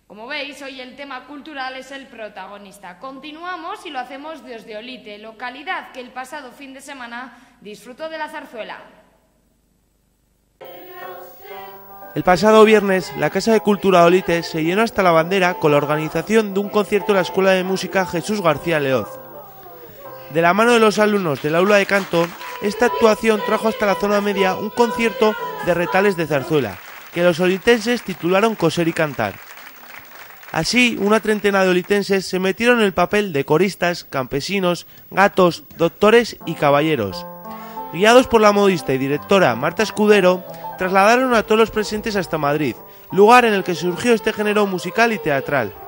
Como veis, hoy el tema cultural es el protagonista. Continuamos y lo hacemos desde Olite, localidad que el pasado fin de semana disfrutó de la zarzuela. El pasado viernes, la Casa de Cultura de Olite se llenó hasta la bandera con la organización de un concierto en la Escuela de Música Jesús García Leoz. De la mano de los alumnos del aula de canto, esta actuación trajo hasta la zona media un concierto de retales de zarzuela, que los olitenses titularon Coser y Cantar. Así, una treintena de olitenses se metieron en el papel de coristas, campesinos, gatos, doctores y caballeros. Guiados por la modista y directora Marta Escudero, trasladaron a todos los presentes hasta Madrid, lugar en el que surgió este género musical y teatral.